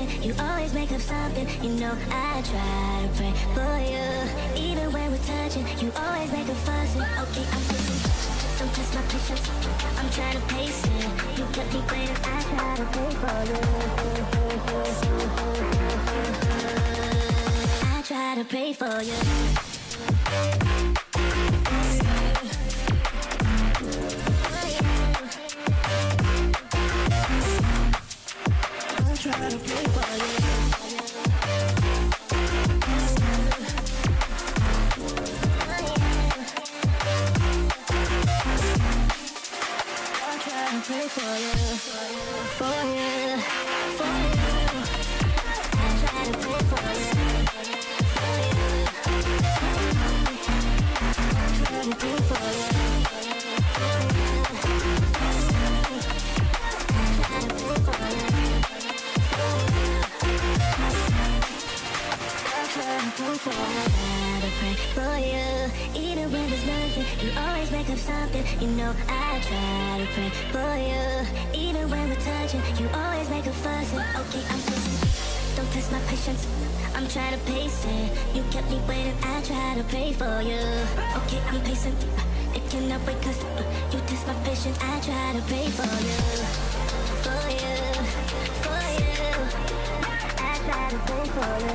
nothing, you always make up something. You know I try to pray for you. Even when we're touching, you always make a fuss. Okay, I'm pushing, don't test my patience, I'm trying to pace it. You kept me waiting, I try to pray for you. I try to pray for you. Try to play for you. I try to pray for you, for you, for you. I try to pray for you, for you. I try to pray for you, for you. I try to pray for you. Pray for you, even when there's nothing, you always make up something. You know I try to pray for you, even when we're touching, you always make a fuss. Okay, I'm pacing, don't test my patience, I'm trying to pace it. You kept me waiting, I try to pray for you. Okay, I'm pacing, it cannot wait 'cause you test my patience. I try to pray for you, for you, for you. I try to pray for you.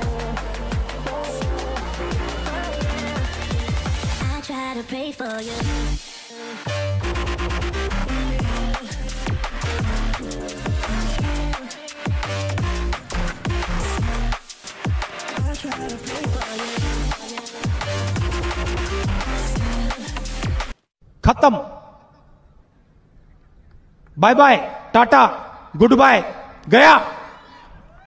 Try to pray for you. I try to pray for you. खत्म, bye bye, tata, good bye, गया।